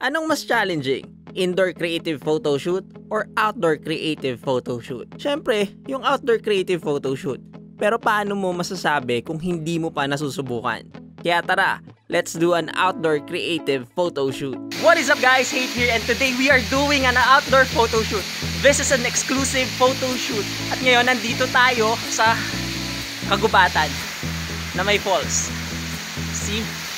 Anong mas challenging? Indoor creative photoshoot or outdoor creative photoshoot? Siyempre, yung outdoor creative photoshoot. Pero paano mo masasabi kung hindi mo pa nasusubukan? Kaya tara, let's do an outdoor creative photoshoot. What is up guys? Hate here, and today we are doing an outdoor photoshoot. This is an exclusive photoshoot. At ngayon nandito tayo sa kagubatan na may falls. See?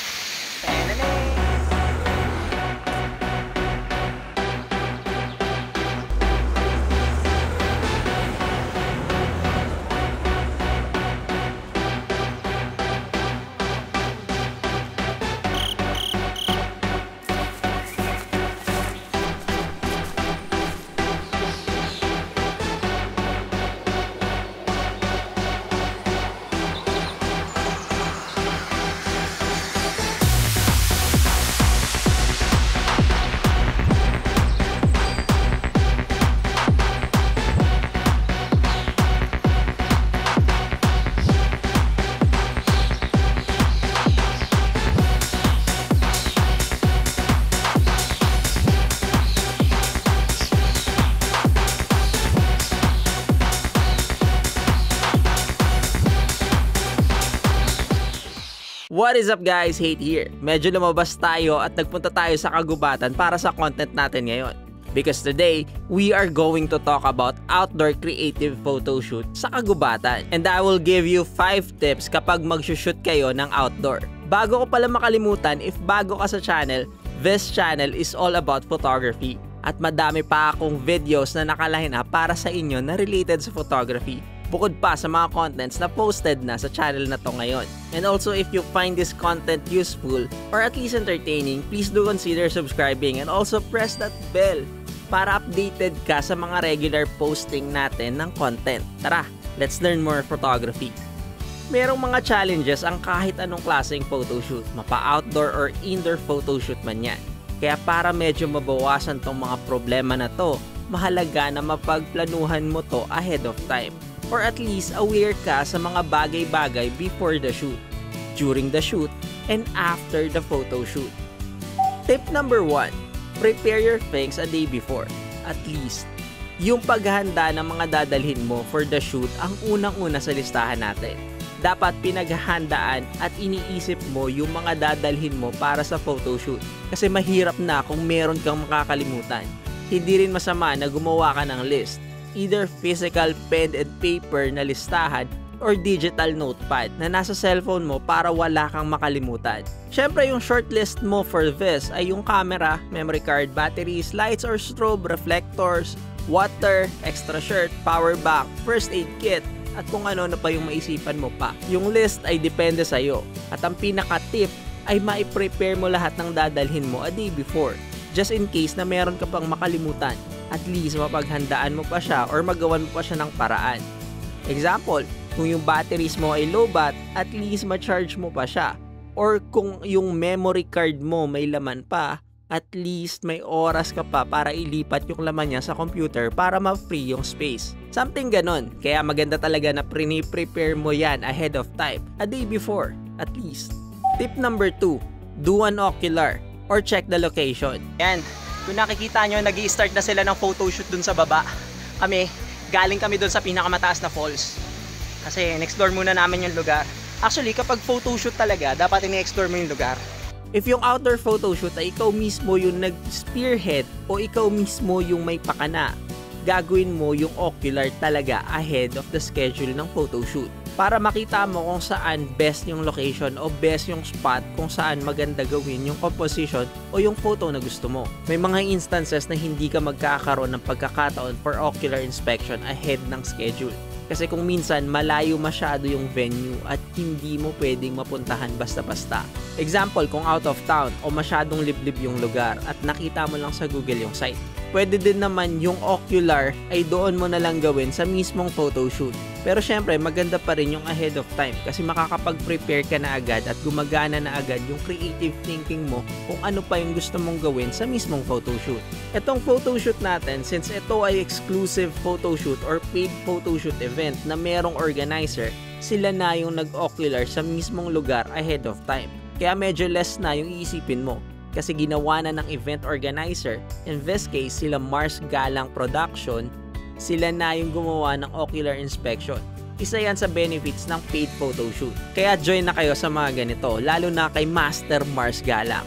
What is up guys? Hate here. Medyo lumabas tayo at nagpunta tayo sa kagubatan para sa content natin ngayon. Because today, we are going to talk about outdoor creative photoshoot sa kagubatan. And I will give you 5 tips kapag mag-shoot kayo ng outdoor. Bago ko pala makalimutan, if bago ka sa channel, this channel is all about photography. At madami pa akong videos na nakalahina para sa inyo na related sa photography. Bukod pa sa mga contents na posted na sa channel na to ngayon. And also, if you find this content useful or at least entertaining, please do consider subscribing and also press that bell para updated ka sa mga regular posting natin ng content. Tara, let's learn more photography. Merong mga challenges ang kahit anong klaseng photoshoot, mapa-outdoor or indoor photoshoot man yan. Kaya para medyo mabawasan tong mga problema na to, mahalaga na mapagplanuhan mo to ahead of time. Or at least aware ka sa mga bagay-bagay before the shoot, during the shoot, and after the photo shoot. Tip number 1, prepare your things a day before. At least, yung paghahanda ng mga dadalhin mo for the shoot ang unang-una sa listahan natin. Dapat pinaghahandaan at iniisip mo yung mga dadalhin mo para sa photo shoot. Kasi mahirap na kung meron kang makakalimutan. Hindi rin masama na gumawa ka ng list. Either physical pen and paper na listahan or digital notepad na nasa cellphone mo para wala kang makalimutan. Syempre yung shortlist mo for this ay yung camera, memory card, batteries, lights or strobe, reflectors, water, extra shirt, power bank, first aid kit, at kung ano na pa yung maisipan mo pa. Yung list ay depende sa'yo. At ang pinaka-tip ay mai-prepare mo lahat ng dadalhin mo a day before. Just in case na meron ka pang makalimutan. At least mapaghandaan mo pa siya or magawan mo pa siya ng paraan. Example, kung yung batteries mo ay low bat, at least ma-charge mo pa siya. Or kung yung memory card mo may laman pa, at least may oras ka pa para ilipat yung laman niya sa computer para ma-free yung space. Something ganon. Kaya maganda talaga na prepare mo yan ahead of time, a day before, at least. Tip number 2, do an ocular or check the location. Yan. Kung nakikita nyo, nag-i-start na sila ng photoshoot dun sa baba. Galing kami dun sa pinakamataas na falls. Kasi in-explore muna namin yung lugar. Actually, kapag photoshoot talaga, dapat in-explore mo yung lugar. If yung outdoor photoshoot ay ikaw mismo yung nag-spearhead o ikaw mismo yung may pakana, gagawin mo yung ocular talaga ahead of the schedule ng photoshoot. Para makita mo kung saan best yung location o best yung spot kung saan maganda gawin yung composition o yung photo na gusto mo. May mga instances na hindi ka magkakaroon ng pagkakataon for ocular inspection ahead ng schedule. Kasi kung minsan malayo masyado yung venue at hindi mo pwedeng mapuntahan basta-basta. Example, kung out of town o masyadong liblib yung lugar at nakita mo lang sa Google yung site. Pwede din naman yung ocular ay doon mo na lang gawin sa mismong photoshoot. Pero syempre maganda pa rin yung ahead of time kasi makakapag-prepare ka na agad at gumagana na agad yung creative thinking mo kung ano pa yung gusto mong gawin sa mismong photoshoot. Itong photoshoot natin, since ito ay exclusive photoshoot or paid photoshoot event na merong organizer, sila na yung nag-ocular sa mismong lugar ahead of time. Kaya medyo less na yung iisipin mo. kasi ginawa na ng event organizer. In this case, sila Mars Galang Production, sila na yung gumawa ng ocular inspection. Isa yan sa benefits ng paid photoshoot. Kaya join na kayo sa mga ganito, lalo na kay Master Mars Galang.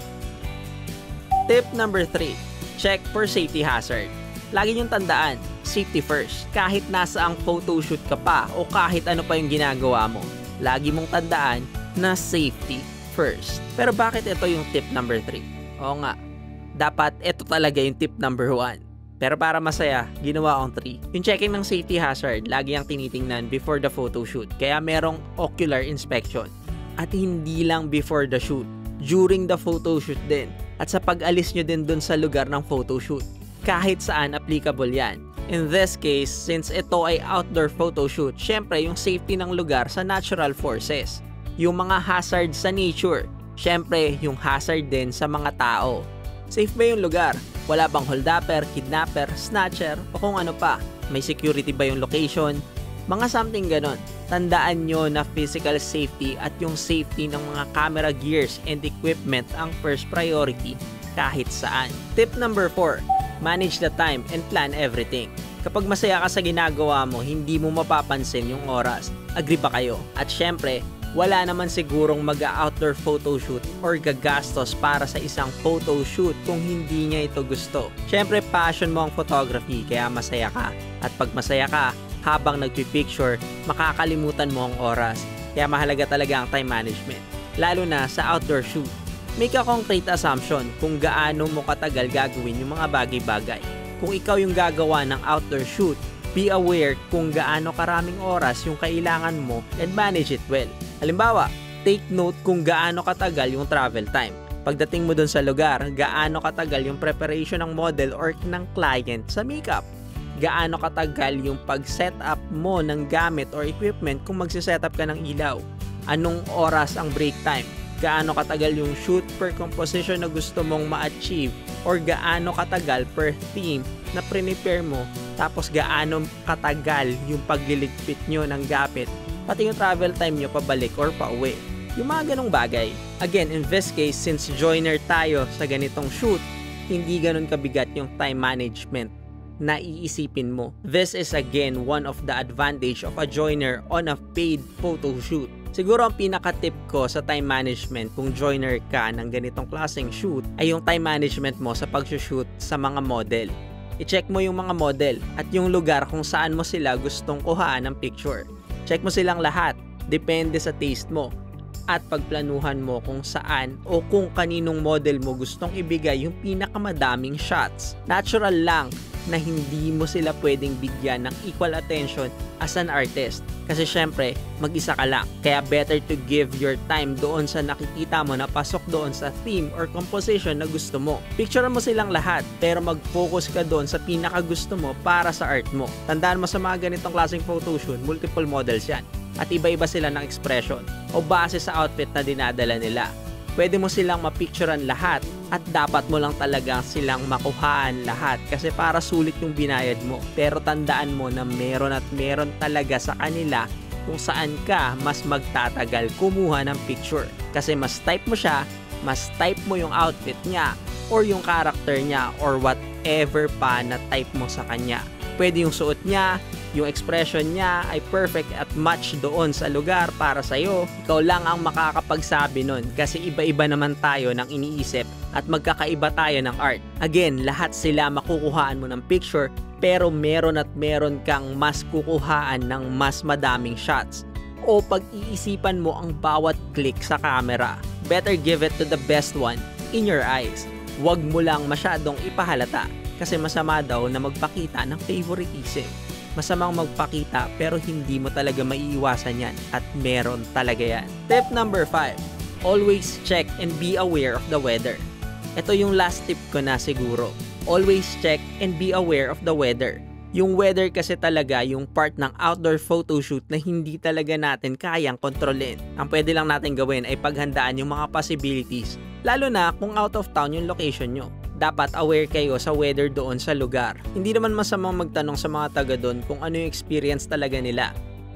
Tip number 3, check for safety hazard. Lagi niyong tandaan, safety first. Kahit nasa ang photoshoot ka pa o kahit ano pa yung ginagawa mo, lagi mong tandaan na safety first. Pero bakit ito yung tip number 3? Oo nga, dapat ito talaga yung tip number 1. Pero para masaya, ginawa akong 3. Yung checking ng safety hazard, lagi ang tinitingnan before the photoshoot. Kaya merong ocular inspection. At hindi lang before the shoot, during the photoshoot din. At sa pag-alis nyo din dun sa lugar ng photoshoot. Kahit saan applicable yan. In this case, since ito ay outdoor photoshoot, syempre yung safety ng lugar sa natural forces. Yung mga hazard sa nature, syempre yung hazard din sa mga tao. Safe ba yung lugar? Wala bang holdupper, kidnapper, snatcher, o kung ano pa? May security ba yung location? Mga something ganon. Tandaan nyo na physical safety at yung safety ng mga camera gears and equipment ang first priority kahit saan. Tip number 4, manage the time and plan everything. Kapag masaya ka sa ginagawa mo, hindi mo mapapansin yung oras. Agree ba kayo? At syempre, wala naman sigurong mag-outdoor photoshoot or gagastos para sa isang photoshoot kung hindi niya ito gusto. Syempre, passion mo ang photography kaya masaya ka. At pag masaya ka, habang nagpipicture, makakalimutan mo ang oras. Kaya mahalaga talaga ang time management. Lalo na sa outdoor shoot. Make a concrete assumption kung gaano mo katagal gagawin yung mga bagay-bagay. Kung ikaw yung gagawa ng outdoor shoot, be aware kung gaano karaming oras yung kailangan mo and manage it well. Halimbawa, take note kung gaano katagal yung travel time. Pagdating mo dun sa lugar, gaano katagal yung preparation ng model or ng client sa makeup. Gaano katagal yung pag-set up mo ng gamit or equipment kung magsiset up ka ng ilaw. Anong oras ang break time? Gaano katagal yung shoot per composition na gusto mong ma-achieve or gaano katagal per theme na prepare mo, tapos gaano katagal yung pagliligpit nyo ng gamit, pati yung travel time nyo pabalik or pauwi. Yung mga ganong bagay. Again, in this case, since joiner tayo sa ganitong shoot, hindi ganon kabigat yung time management na iisipin mo. This is again one of the advantage of a joiner on a paid photo shoot. Siguro ang pinaka-tip ko sa time management kung joiner ka ng ganitong klaseng shoot ay yung time management mo sa pag-shoot sa mga model. I-check mo yung mga model at yung lugar kung saan mo sila gustong kuhaan ng picture. Check mo silang lahat, depende sa taste mo. At pagplanuhan mo kung saan o kung kaninong model mo gustong ibigay yung pinakamadaming shots. Natural lang na hindi mo sila pwedeng bigyan ng equal attention as an artist. Kasi syempre, mag-isa ka lang. Kaya better to give your time doon sa nakikita mo na pasok doon sa theme or composition na gusto mo. Picture mo silang lahat, pero mag-focus ka doon sa pinakagusto mo para sa art mo. Tandaan mo sa mga ganitong klaseng photoshoot, multiple models yan. At iba-iba sila ng expression o base sa outfit na dinadala nila. Pwede mo silang mapicturean lahat at dapat mo lang talaga silang makuhaan lahat kasi para sulit yung binayad mo. Pero tandaan mo na meron at meron talaga sa kanila kung saan ka mas magtatagal kumuha ng picture. Kasi mas type mo siya, mas type mo yung outfit niya or yung character niya or whatever pa na type mo sa kanya. Pwede yung suot niya, yung expression niya ay perfect at match doon sa lugar para sa'yo. Ikaw lang ang makakapagsabi nun kasi iba-iba naman tayo ng iniisip at magkakaiba tayo ng art. Again, lahat sila makukuhaan mo ng picture pero meron at meron kang mas kukuhaan ng mas madaming shots. O pag-iisipan mo ang bawat click sa camera. Better give it to the best one in your eyes. Huwag mo lang masyadong ipahalata kasi masama daw na magpakita ng favoritism. Masamang magpakita pero hindi mo talaga maiiwasan yan at meron talaga yan. Tip number 5. Always check and be aware of the weather. Ito yung last tip ko na siguro. Always check and be aware of the weather. Yung weather kasi talaga yung part ng outdoor photoshoot na hindi talaga natin kayang kontrolin. Ang pwede lang natin gawin ay paghandaan yung mga possibilities. Lalo na kung out of town yung location nyo. Dapat aware kayo sa weather doon sa lugar. Hindi naman masamang magtanong sa mga taga doon kung ano yung experience talaga nila.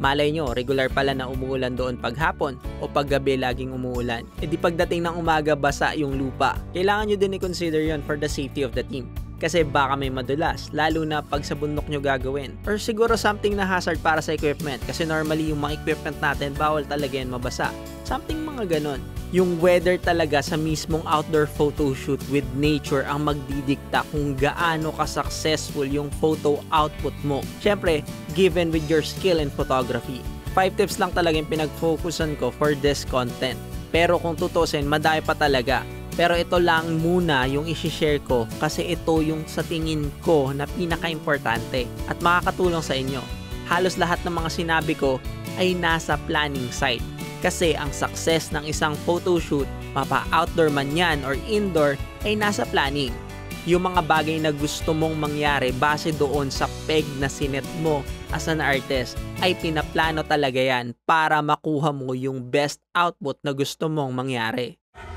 Malay nyo, regular pala na umuulan doon paghapon o paggabi laging umuulan. E di pagdating ng umaga basa yung lupa. Kailangan nyo din i-consider yon for the safety of the team. Kasi baka may madulas, lalo na pag sa bundok nyo gagawin. Or siguro something na hazard para sa equipment kasi normally yung mga equipment natin bawal talaga yan mabasa. Something mga ganon. Yung weather talaga sa mismong outdoor photoshoot with nature ang magdidikta kung gaano ka-successful yung photo output mo. Syempre, given with your skill in photography. 5 tips lang talaga yung pinag-focusan ko for this content. Pero kung tutusin, madami pa talaga. Pero ito lang muna yung isi-share ko kasi ito yung sa tingin ko na pinaka-importante at makakatulong sa inyo. Halos lahat ng mga sinabi ko ay nasa planning side. Kasi ang success ng isang photoshoot, mapa-outdoor man yan or indoor, ay nasa planning. Yung mga bagay na gusto mong mangyari base doon sa peg na sinet mo as an artist, ay pinaplano talaga yan para makuha mo yung best output na gusto mong mangyari.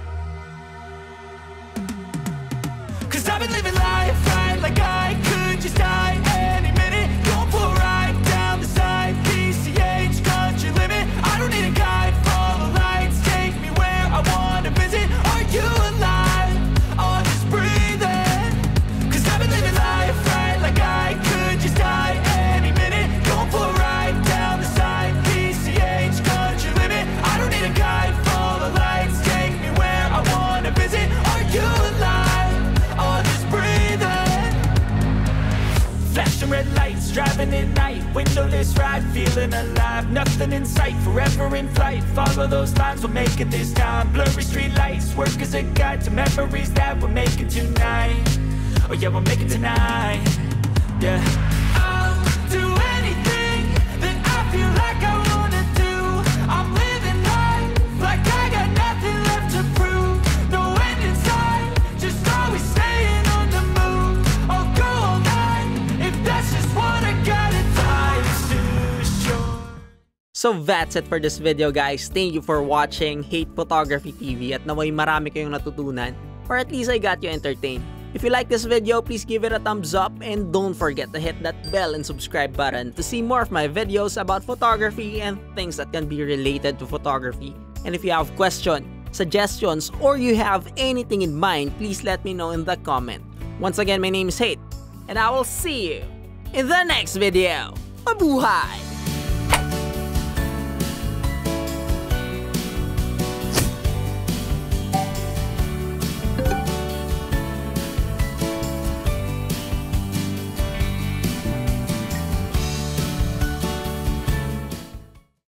Cause I've been living life right like I could just die any minute. Don't pull right down the side, PCH, country limit. I don't need a guide, follow lights, take me where I wanna visit. Are you alive? Or just breathing? Cause I've been living life right like I could just die any minute. Don't pull right down the side, PCH, country limit. I don't need a guide, follow lights, take me where I wanna visit. Are you alive? Or just breathing? Flashing red lights, driving at night, windowless ride, feeling alive. Nothing in sight, forever in flight. Follow those lines, we'll make it this time. Blurry street lights, work as a guide to memories that we're making tonight. Oh yeah, we'll make it tonight. Yeah. I'll do anything that I feel like I wanna do. I'm living life like I got nothing left to prove. No end in sight, just always staying on the move. I'll go all night if that's just what I gotta do. So that's it for this video, guys. Thank you for watching Hate Photography TV at naway marami kayong natutunan or at least I got you entertained. If you like this video, please give it a thumbs up and don't forget to hit that bell and subscribe button to see more of my videos about photography and things that can be related to photography. And if you have questions, suggestions, or you have anything in mind, please let me know in the comment. Once again, my name is Hate, and I will see you in the next video. Mabuhay!